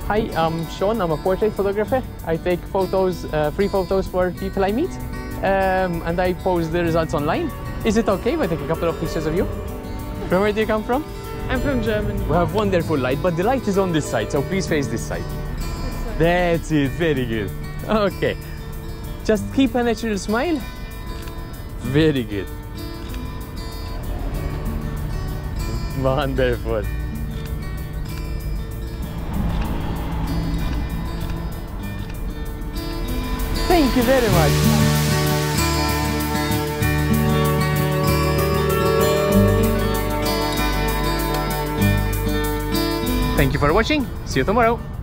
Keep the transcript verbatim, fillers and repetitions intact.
Hi, I'm Sean. I'm a portrait photographer. I take photos, uh, free photos for people I meet, um, and I post the results online. Is it okay if I take a couple of pictures of you? From where do you come from? I'm from Germany. We have wonderful light, but the light is on this side, so please face this side. That's it, very good. Okay. Just keep a natural smile. Very good. Wonderful. Thank you very much. Thank you for watching. See you tomorrow.